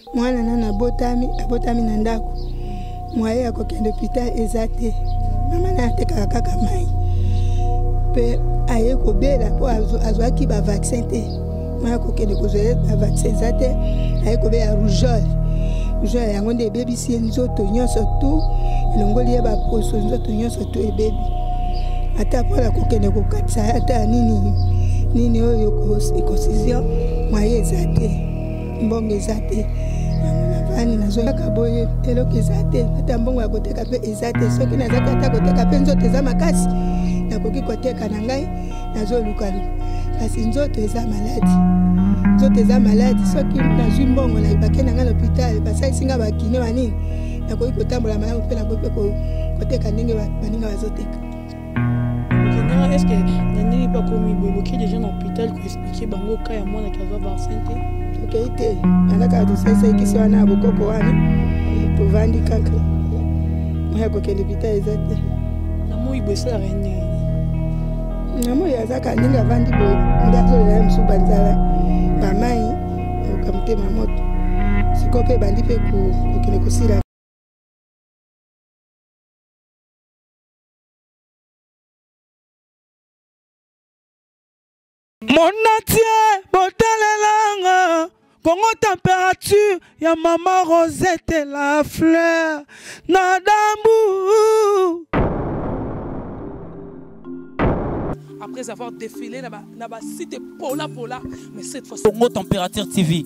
mwana nana abotami na ndako mwaye ya kokende hôpital eza te mama na atekaka kaka mai mpe aye kobela mpo azwaki bavaccin te mwana kokende kozwa bavaccin eza te aye kobela rougeole yango nde ebebisi ye nzoto nyonso tu elongoli ye baposo nzoto nyonso tu ebebi ata mpona kokende kokatisa ata nini oyo ekosizio mwaye eza te mbongo eza te ani nazoyaka boye eloko eza te ata mbongo ya koteka mpe eza te soki nazaki ata koteka mpe nzoto eza makasi nakoki koteka na ngai nazolukaluka kasi nzoto eza maladi soki nazwi mbongo na bake na ngai na hôpital basalisi nga bakine banini nakoki kotambola malamu mpe nakoki mpe koteka ndenge baninga bazoteka. Est-ce que Nani pas commis beaucoup de gens en hôpital qui expliquer bango cas ya mwana qui a vaccin te? Ok te. Anaka to sai kisi wana bokoko wana. Povandi kaka. Moya ko kende hôpital ezate. Na mo ibesa rene. Na mo ya zaka ndinga vandi bo ndazo la msuba nzala. Ba mai okamte mamoto. Sikope bandi pe ko kende kosira. Mon atier, botalelanga, Congo température, ya maman Rosette la fleur, Nadambu. Après avoir défilé, là-bas, c'était Pola, mais cette fois-ci. Congo Température TV.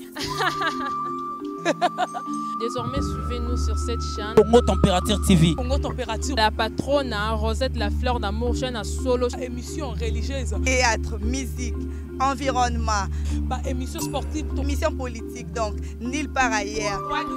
Désormais, suivez-nous sur cette chaîne. Congo Température TV. Congo Température. La patronne, Rosette la fleur d'amour, chaîne à solo. Émission religieuse. Théâtre, musique, environnement. Émission sportive. Émission politique, donc, nulle part ailleurs.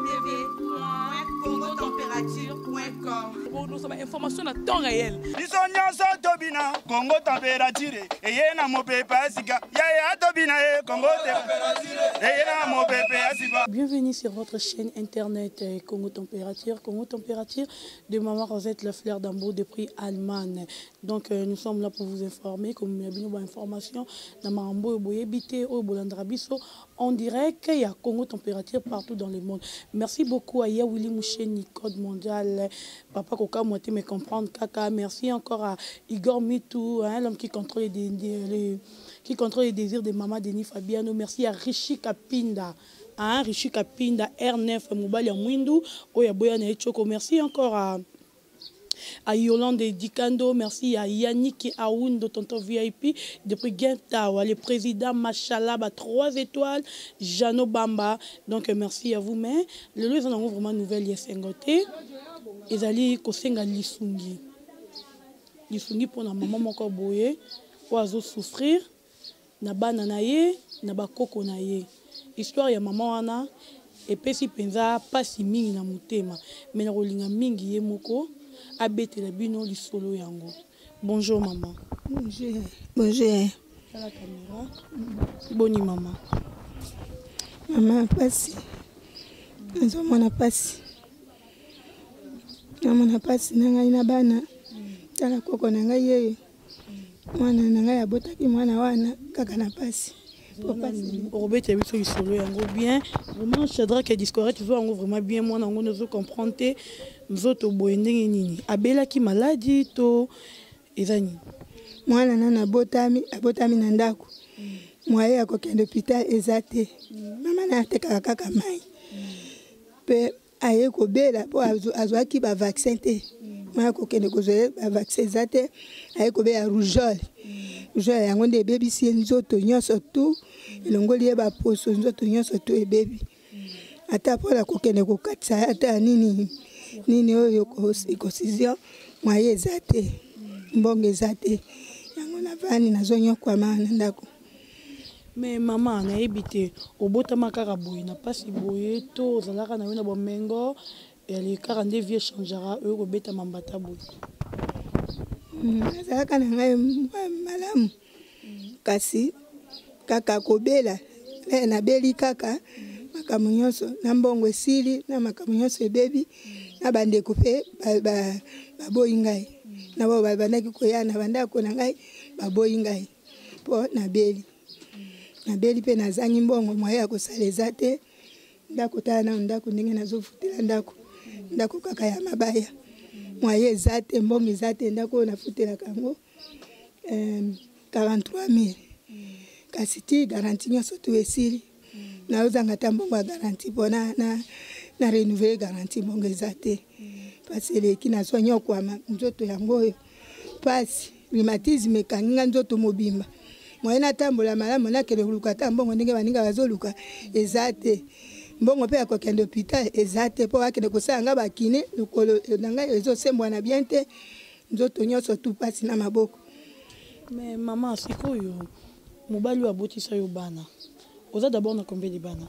www.congotempérature.com. Pour nous avons information à temps réel. Congo Température. Et yena mo pepe asika. Ya tobina Congo Température. Et yena mo pepe asika. Bienvenue sur votre chaîne internet Congo Température de Maman Rosette la fleur d'amour depuis Allemagne. Donc nous sommes là pour vous informer, comme il y a bien une information dans Marambo Boyebité au Bolandrabiso. On dirait qu'il y a Congo Température partout dans le monde. Merci beaucoup à Yawili Moucheni, Code Mondial, Papa Koka Moité me comprendre, Kaka. Merci encore à Igor Mitou, hein, l'homme qui contrôle les désirs de Maman Denis Fabiano. Merci à Rishi Kapinda. Hein, Rishi Kapinda, R9, Mobali Mwindu, Oyaboya Nechoko. Merci encore à Yolande Dikando, merci à Yannick Aoun de Tonton VIP, depuis Gentawa, le président Machalaba 3 étoiles, Jano Bamba. Donc merci à vous, mais le lieu en vraiment nouvelle Yesengote. Ils allaient kosenga lisungi. Lisungi pour la maman moko boye, oazo souffrir, na banana ye, na bakoko na ye. Histoire ya maman wana, epesi penza pasi mingi na mutema, mais na rolinga mingi ye moko. Abetela bino lisolo yango. Bonjour maman. Bonjour. À la caméra. Boni maman. Maman pasi. Nzomona pasi. Namona pasi na ngai na bana. Tala koko na ngai yeyo. Mwana na ngai abotaki mwana wana kaka na pasi. Robert a vu ce solo yango bien. Vraiment Shadrach et Discorette tu vois vraiment bien moi nango nous comprendre te nzoto boyendenge nini. Abela ki maladie to ezani. Mwana nana abotami na ndako. Mwaye ya kokende hôpital ezate. Mama na atekaka kaka mai. Pe aye kobela po azwaki ba vaccin te. Mwana kokende kozwa ba vaccin ezate. Aye kobela rougeole. Rougeole yango nde ebebisi ye nzoto nyonso tu elongoli ye baposo nzoto nyonso tu ebebi ata mpona kokende kokatisa ata nini oyo ekosizio mwaye eza te mbongo eza te yango navani nazonyokwama na ndako. Mais maman nayebi te obotama kaka boye na pasi boye to ozalaka na yo na bomengo kaka nde vie changera oyo kobeta mambata boye. Nazalaka na ngai malamu kasi kaka kobela nabeli kaka makambo nyonso na mbongo esili na makambo nyonso ebebi na bandeko mpe baboyi ngai na bao babandaki koya na bandako na ngai baboyi ngai mpo nabeli mpe nazangi mbongo mwaye ya kosala eza te ndako tala na ndako ndenge nazofutela ndako kaka ya mabaya moye eza te mbongo eza te ndako oyo nafutelaka yango 43 000 kasi ti garanti nyonso tu esili naozanga ta mbongo ya garanti mpo na renouvele garanti mbongo eza te pasi eleki nazwa nyokwama nzoto yango oyo pasi rhumatisme ekanginga nzoto mobimba moye natambola malamu nakende koluka ta mbongo ndenge baninga bazoluka eza te mbongo mpe ya kokende hôpital eza te mpo bakende kosala nga bakine lokolo na ngai ezosembwana bien te nzoto nyonso tu pasi na maboko. Mais maman, sikoyo mobali oyo abotisa yo bana oza d'abord na combien de bana?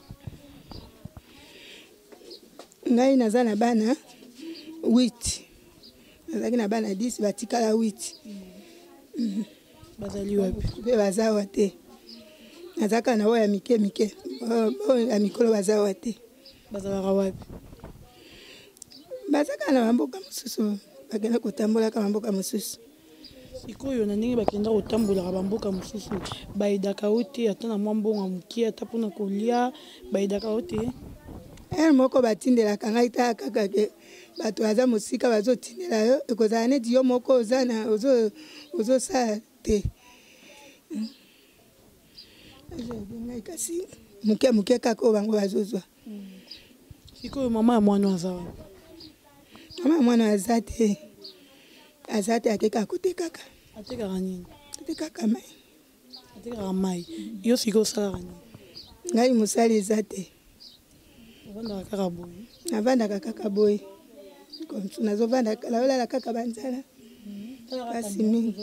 Ngai naza na bana 8 nazalaki na bana 10 batikala 8 bazali wapi? mpe baza awa te nazalaka na oyo ya mike oyo ya mikolo baza awa te. Bazalaka wapi? Bazalaka na bamboka mosusu bakenda kotambolaka bamboka mosusu. Sikoyo na ndenge bakenda kotambolaka bamboka mosusu bayedaka yo te ata na mwa mbongo mokie ata mpona kolia bayedaka yo te? Moko batindelaka ngai ta kaka ke bato baza mosika bazotindela yo ekozala neti yo moko ozosala te ngai kasi moke kaka oyo bango bazozwa. Sikoyo mama ya mwana aza wapi? Mama ya mwana aza te atekaka kotekaka. Atekaka nini? Atekaka mai. Atekaka mai. Yo sikoyo osalaka nini? Ngai mosali eza te. Ovandaka kaka boye? Navandaka kaka boye. Nazovandaka naolala kaka banzala. Kasi mingi.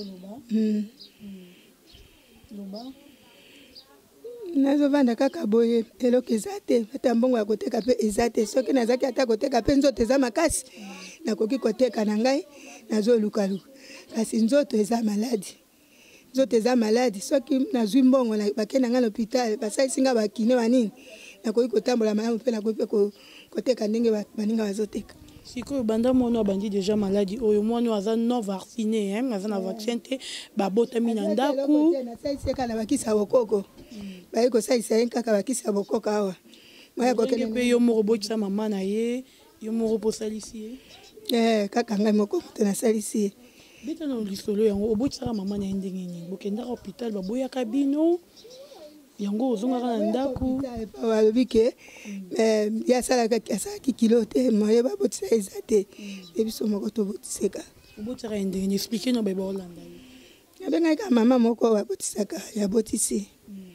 Nazovanda kaka boye eloko eza te ata mbongo ya koteka mpe eza te soki nazaki ata koteka mpe nzoto eza makasi nakoki koteka na ngai nazolukaluka kasi nzoto eza maladi soki nazwi mbongo bakenda ngai na hôpital basalisi nga bakine banini nakoki kotambola malamu mpe nakoki mpe koteka ndenge baninga bazoteka. Sikoyo banda mwana abandi déjà maladie oyo mwana aza non vacciné aza na vaccin te babotami na ndako nasalisi na bakisi ya bokoko baye kosalisa ye kaka bakisi ya bokoko awa mpe yo moko obokisa mama na ye yo moko mpo osalisi ye kaka ngai moko moto nasalisi ye beta na lisolo yango obokisaka mama na ye ndenge nini bokendaka hôpital baboyaka bino yango ozongaka na ndako balobi ke ye asalaki kilo te moye babotisa eza te ye biso moko tobotiseka. Obotisaka ye ndenge explike no bayeba olanda ye abengaka mama moko babotisaka yabotisi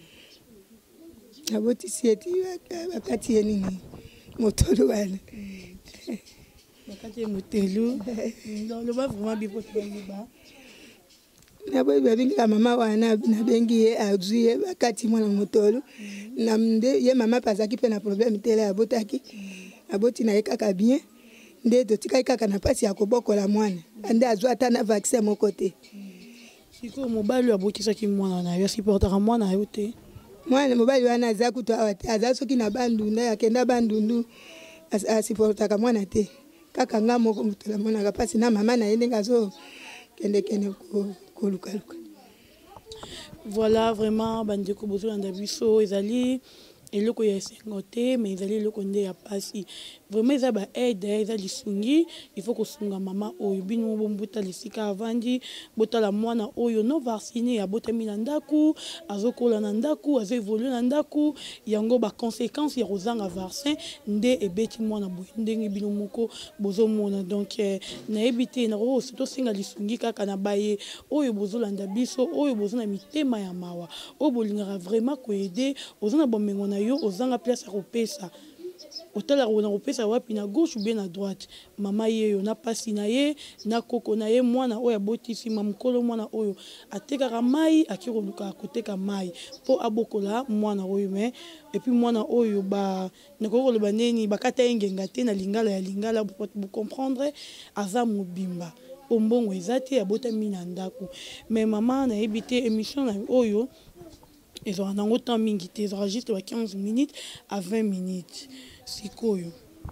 eti bakati ye nini motolo wana bakati ye motelo loba vraiment bipotoba babengaka mama wana nabengi ye azwi ye bakati mwana motolo nde ye mama mpe azalaki mpe na problème tele aboti na ye kaka bien nde totikaki kaka na mpasi ya kobokola mwana nde azwa ata na vaccin moko te. Sikoyo mobali abokisaki mwana na yo asiportaka mwana yo te? Mwana mobali wana aza kutu awa te aza soki na bandunda akenda bandundu asiportaka mwana te kaka nga moko moto namonaka mpasi na mama na ye ndenge azokende kolukaluka. Voilà vraiment bandeko bozolanda biso ezali eloko ya esengo te mais ezali eloko nde ya pasi vraiment eza baede eza lisungi il faut kosunga mama oyo bino bombutala esika avandi botala mwana oyo non vacciné abotami na ndako azokola na ndako azoévolue na ndako yango baconséquence ya kozanga vaccin nde ebeti mwana boye ndenge bino moko bozomona donc nayebi te nakoki tosenga lisungi kaka na baye oyo bozolanda biso oyo boza na mitema ya mawa oyo bolingaka vraiment koede oza na bomengo na yo ozanga place ya kopesa otalaka na kopesa wapi na gauche ou bien na droite mama yeyo na pasi na ye na koko na ye mwana oyo abotisi mamukolo mwana oyo atekaka mai aki koluka koteka mai mpo abokola mwana oyo mais et puis mwana oyo nakoki koloba neni bakata ye ngenga te na lingala ya lingala bo comprendre aza mobimba ombongo eza te abotami na ndako mais mama nayebi te émission na oyo ezalaka nango temps mingi te ezalaka juste ba 15 minutes à 20 minutes. Sikoyo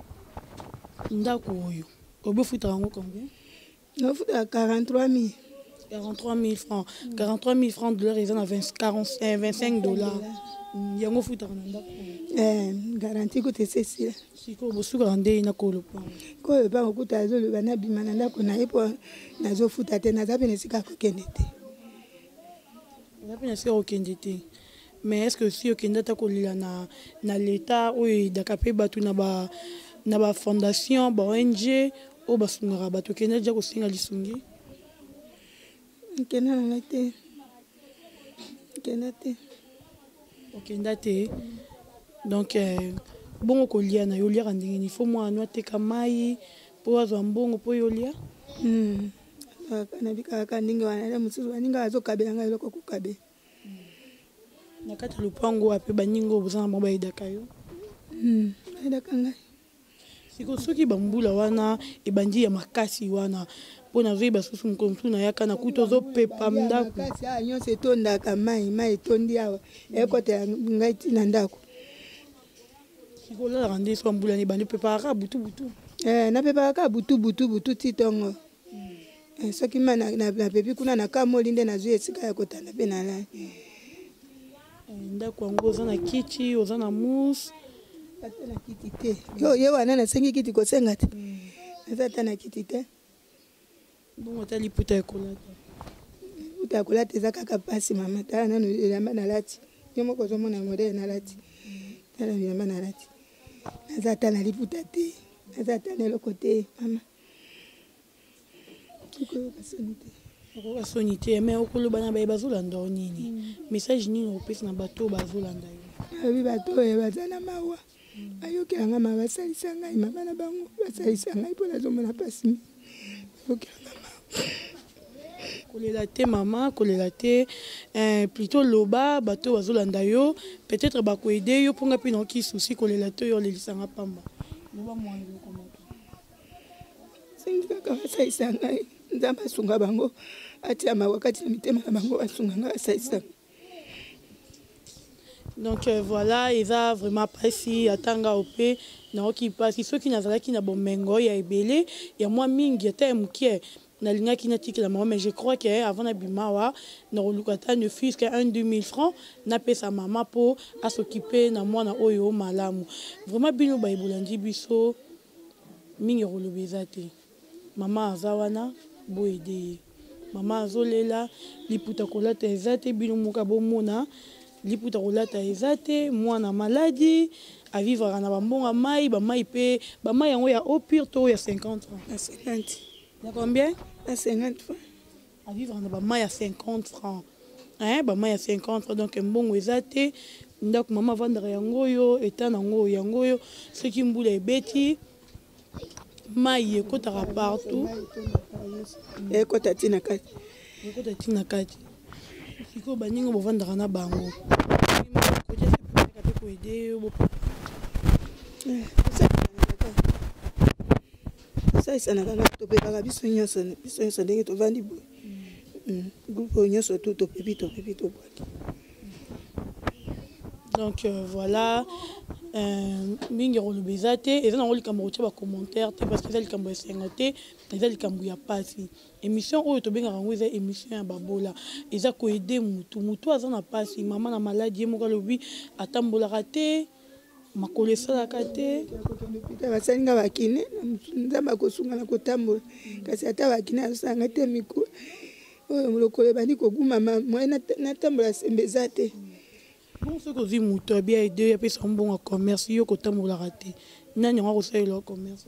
ndako oyo obofutaka yango combien? Nafutaka 43 000 francs. 43 000 francs dollars eza na 25 dollars. yango futaka na ndako garanti kuti sesila sikoyo bosukaka nde na kolopango kolopango kuta azoloba nabima na ndako na ye mpo nazofuta te naza mpe na esika kokende te oza mpe na esika kokende te mais est ce que si okende ata kolela na l'état oyo eyedaka mpe bato na bafondation ba ONG oyo basungaka bato okende ja kosenga lisungi nkenda nanga te nkenda te okenda te donc bongo kolia na yo oliaka ndenge nini fo mwana ateka mai mpo azwa mbongo mpo yo olia nabikaka ndenge wana le mosusu baninga bazokabela ngai eloko kokabela na kati ya lopango ape baninga boza na bango bayedaka yo bayedaka ngai siko soki bambula wana ebandi ya makasi wana mpo nazoyeba susu mokolo mosusu nayaka na kuta ozopepa ndako nyonso etondaka mai etondi awa ekotela ngai ntina ndako siko olalaka nde so bambula ebandi opepaka butu napepaka butu ti ntongo soki ma napepi kuna nakamoli nde nazwi esika ya kotanda mpe nalali ndako yango oza na kiti oza na mousse ata na kiti te ye wana nasengi kiti kosenga te naza ata na kiti te bongo ata liputa ya kolata eza kaka mpasi mama tala nano elamba nalati yo moko ozomona modele nalati tala bilamba nalati naza ata na liputa te naza ata na eloko te mama koyoka soni te okoyoka soni te me okoloba na baye bazolanda o nini message nini opesa na bato oyo bazolanda yo alobi bato oyo baza na mawa bayokelanga ma basalisa ngai mama na bango basalisa ngai mpo nazomona mpasi bayokelanga mawa kolela te mama kolela te plutôt loba bato oyo bazolanda yo peut-être bakoede yo mponga mpe naoki susi kolela te oyo olelisanga pamba loba mwana eloko moko sengi kaka basalisa ngai nzambe asunga bango atia mawa kati na mitema na bango basunga ngai basalisa donc voilà eza vraiment pasi atanga ope naoki pasi soki nazalaki na bomengo ya ebele ya mwa mingi ata ya mokie nalingaki natikela mama mais je crois que avant nabimawa nakoluka ata ne fils que 1-2 000 francs napesa mama mpo asokipe na mwana oyo malamu vraiment bino bayebolandi biso mingi ekoloba eza te mama aza wana boyede ye mama azolela liputa kolata eza te bino moka bomona liputa kolata eza te mwana maladi avivaka na bambonga mai bamai mpe bamai yango ya eau pure to ya 50 francs na 50 na combien na 50 francs avivaka na bamai ya 50 francs bamai ya 50 francs donc mbongo eza te ndako mama avandaka yango oyo eta nango yango oyo soki mbula ebeti mai ekotaka partout ekota ntina kati ekota ntina kati sikoyo baninga bovandaka na bango osalisanaka kaka topepaka biso nyonso ndenge tovandi boye groupe oyo nyonso tu topepi tobwaki donc voilà mingi ekoloba eza te eza nango likambo kotia bacommentaire te parce que eza likambo esengo te eza likambo ya pasi émission oyo tobengaka yango eza émission ya babola eza koede mutu aza na pasi mama na maladi ye moko alobi atambolaka te makolo esalaka te basalinga bakine nzambe akosunga na kotambola kasi ata bakine azosalanga te mikro oyo lokolo ebandi kogumama moye natambola sembe eza te bon soki ozwi moto abia ede apesa mbongo ya commerce yo kotambolaka te nani yango akosalela commerce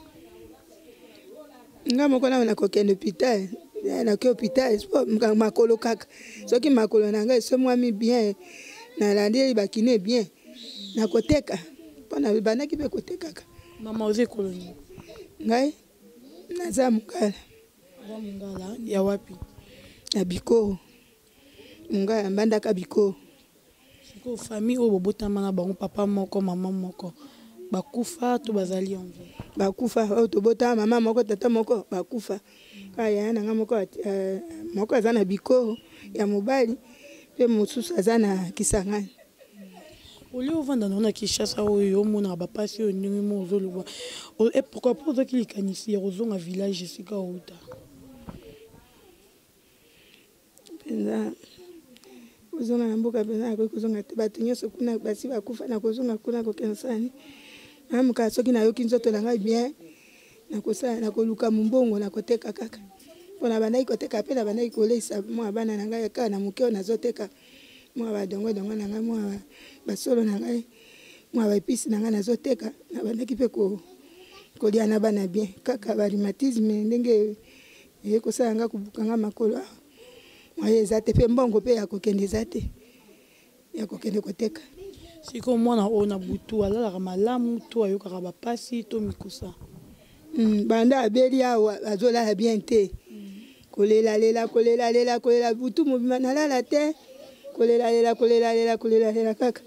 nga moko nao nakokende hôpital nakoki hôpital makolo kaka soki makolo na ngai esomwami bien nalandeli bakine bien nakoteka mpona bandaki mpe kotekaka mama oza ekoloni ngai naza mongala ya wapi ya bikoro mongala mbandaka bikoro sikoyo famille oyo bobotama na bango papa moko mama moko bakufa to bazali yango bakufa oyo tobotama mama moko tata moko bakufa yaya nanga moko aza na bikoro ya mobali mpe mosusu aza na Kisangani oli ovanda nango na Kinshasa oyo omonaka bapasi oyo ndenge mo ozoloba pourquoi pas ozwaki likanisi ya kozonga village esika outa mpenza kozonga na mboka pena ko kozonga te bato nyonso kuna basi bakufa na kozonga kuna ko kensani amuka soki na yoki nzoto na ngai bien na kosala na koluka mbongo na koteka kaka pona bandai koteka pe na bandai kolesa mwa bana na ngai kaka na mukeo nazoteka mwa badongo dongo na ngai mwa basolo na ngai mwa baepisi na ngai nazoteka na bandaki pe kolia na bana bien kaka ba rhumatisme ndenge kosala nga kubukanga makolo mwaye eza te pe mbongo pe ya kokende eza te ya kokende koteka siko mwana oyo na butu alalaka malamu to ayokaka bapasi to mikusa banda abeli awa azolala bien te kolela butu mobima nalala te kolela kaka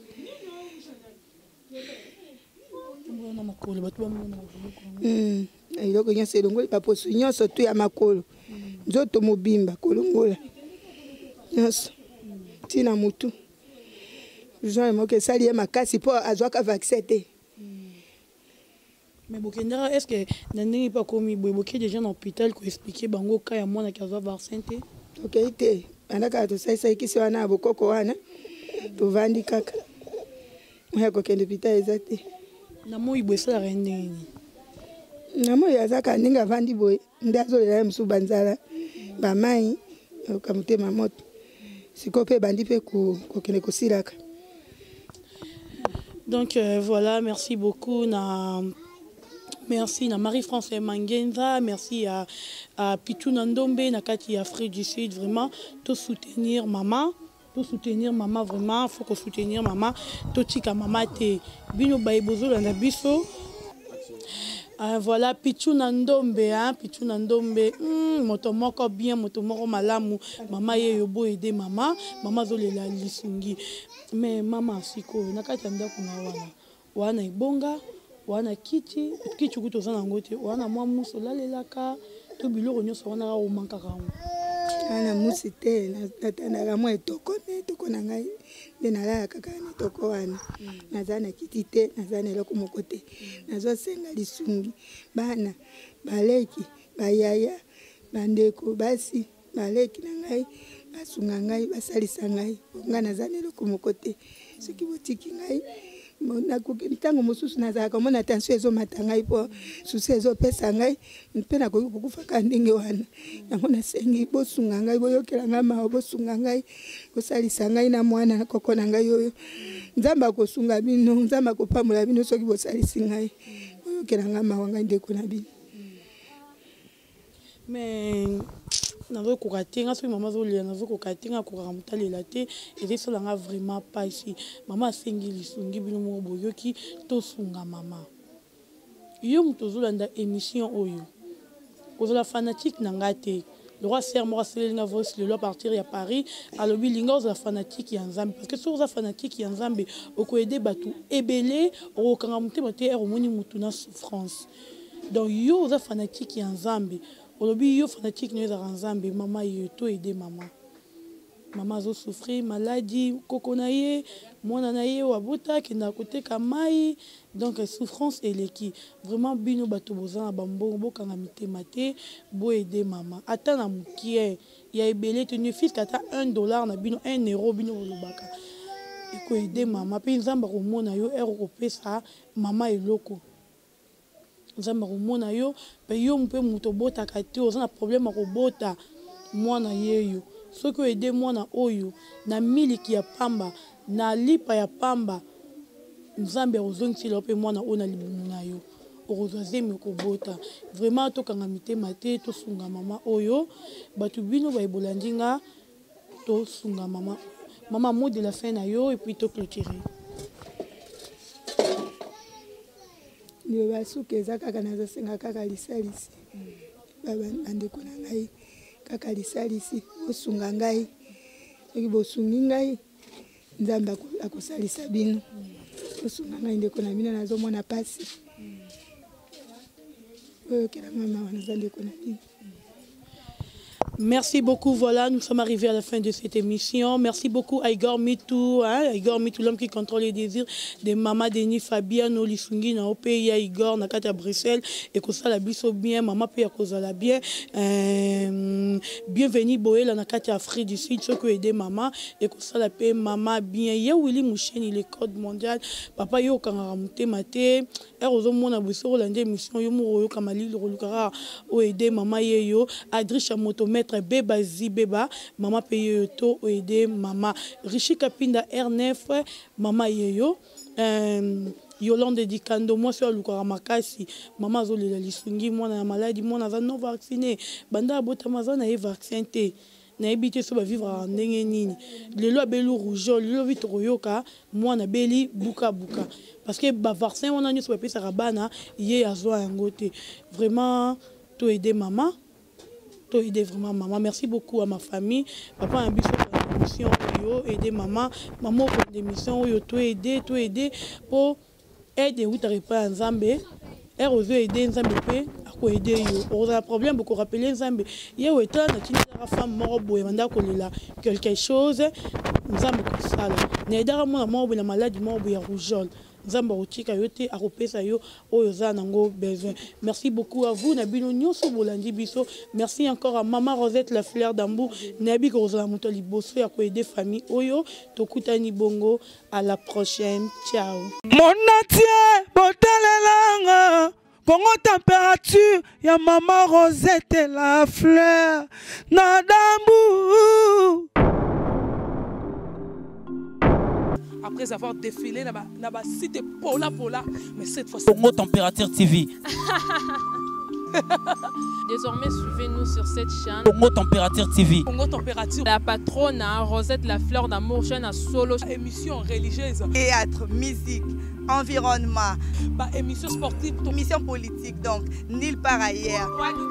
eloko nyonso elongoli baposo nyonso to ya makolo nzoto mobimba kolongola nyonso ntina motu jean moko esali ye makasi mpo azwaka vaccin te. Mais bokendaka est-ce que na ndenge mpe akomi boye boke déjà na hôpital koexplike bango ka ya mwana ki azwa vaccin te tokei te banda kaka tosalisaki kisi wana ya bokoko wana tovandi kaka oya kokende hôpital eza te na moi boye esalaka ndenge nini na moi azaka ndenge avandi boye nde azolela ye mosusu banzala bamai oyoka motema moto sikoyo mpe bandi mpe kokende kosilaka. Donc voilà, merci beaucoup merci na Marie-France Mangenza, merci à Pitou Nandombe, na Kati Afrique du Sud, vraiment, tout soutenir maman vraiment, faut qu'on soutenir maman, tout tika maman te bino baibozo na biso. Voilà, Pitou Nandombe, Pitou Nandombe, moto moko bien, moto moko malamu, maman ye yobo aider maman zolela lisungi. Mais maman siko, na Kati ndako na wana ibonga. Wana kiti kuto zana ngote wana mwa muso lalelaka to biloko nyonso wana o mankaka ana musi te natandaka mwa etoko na ngai nde nalala kaka na etoko wana naza na kiti te naza na eloko moko te nazosenga lisungi bana baleki bayaya bandeko basi baleki na ngai basunga ngai basalisa ngai nga naza na eloko moko te soki botiki ngai ntango mosusu nazalaka mona tension ezomata ngai mpo susi ezopesa ngai mpe nakoki kokufaka ndenge wana yango nasengi bosunga ngai boyokela ngai mawa bosunga ngai bosalisa ngai na mwana koko na ngai oyo nzambe akosunga bino nzambe akopambola bino soki bosalisi ngai boyokela ngai mawa ngai ndeko na bino. Mais nazokoka te nga soki mama azolela nazokoka te nga kokaka motalela te ezosalanga vraiment pas ici mama asengi lisungi bino moko boyoki tosunga mama yo moto ozolanda émission oyo kozala fanatique na nga te le roi ser moko asaleli nga voice lelo à partir ya Paris alobi linga ozala fanatique ya nzambe parce que soki oza fanatique ya nzambe okoyede bato ebele okokanga motema te ere omoni motu na souffrance donc yo oza fanatique ya nzambe olobi yo fanatique no ezaka nzambe mama yo to aider mama azo souffrir maladie koko na ye mwana na ye wabota kenda koteka mai donc souffrance eleki vraiment bino bato bozana bambongo bokanga mitema te bo aider mama ata na mukie ya ebele te ne fils kata $1 na bino €1 bino bolobaka eko aider mama pe nzamba komona yo ero kopesa mama eloko nzamba komona yo pe yo mpe muto botaka te oza na problème akobota mwana yeyo soki oede mwana oyo na miliki ya pamba na lipa ya pamba nzambe ozongisela mpe mwana oyo na libumu na yo okozwa zemi okobota vraiment tokanga mitema te tosunga mama oyo bato bino baebola ndinga tosunga mama mot de la fin na yo et puis toclôturer. Ndio basuka eza kaka nazosenga kaka lisalisi bandeko na ngai kaka lisalisi bosunga ngai soki bosungi ngai nzambe akosalisa bino bosunga ngai ndeko na bino nazomona pasi oyokela mawa naza ndeko na bino. Merci beaucoup. Voilà, nous sommes arrivés à la fin de cette émission. Merci beaucoup à Igor Mitou, Igor Mitou, l'homme qui contrôle les désirs de Maman Denis Fabiano Lisungi na pays ya Igor na kati à Bruxelles et que ça la biso bien Maman pe ya kozala bien. Bienvenue Boela na kati Afrique du Sud ceux qui aider Maman et que ça la paix Maman bien. Ya Willy Moucheni le code mondial. Papa yo kangara mutemate. Erozo mona biso rolande émission yo mo yo kamali le rolukara o aider Maman yeyo. Adricha motomètre Bebazi Beba, Maman paye to aider Maman Richi Kapinda R9, Maman Yeyo, Yolande Dikando, moi sur Lukara Makasi, Maman Zoli la Lisungi, moi na maladie, moi na non vacciné, Banda Botamaza na vacciné. Na habité so ba vivre en nini le lo belu rouge le lo vite royoka moi na beli buka buka parce que ba vaccin on a ni so pe sa rabana yé azo ngote vraiment to aider Maman. Aider vraiment Maman. Merci beaucoup à ma famille. Papa a un bisou pour l'émission, aider Maman. Maman pour l'émission, tout aider pour aider où tu n'arrives pas en Zambie. Et aux aider en Zambie, à quoi aider. On a un problème pour rappeler en Zambie. Il y a autant de femmes mortes, quelque chose. Zambie comme ça. N'aidera moi mort, la maladie mort, il y a rougeole. Zamba otika yote akopesa yo oyo za nango besoin. Merci beaucoup à vous Nabino Nyoso Bolandi Biso. Merci encore à Maman Rosette la fleur d'Ambou Nabi Rosa Mutoli Bosso ya ko aider famille oyo tokutani bongo. À la prochaine. Ciao. Mon atier botalelanga Congo température ya Maman Rosette la fleur na Dambou. Après avoir défilé, n'a cité Pola, mais cette fois-ci. Congo Température TV. Désormais, suivez-nous sur cette chaîne. Congo Température TV. Congo Température. La patronne Rosette la fleur d'amour, chaîne à solo. Émission religieuse. Théâtre, musique, environnement. Émission sportive. Émission politique, donc, nulle part ailleurs.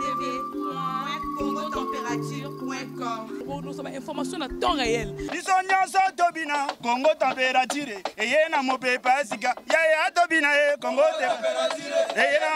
www.congotempérature.com. Pour nous avoir information à temps réel. Biso nyonso tobina Congo Température. Eye na mopepa sika. Ya Tobina Congo Température.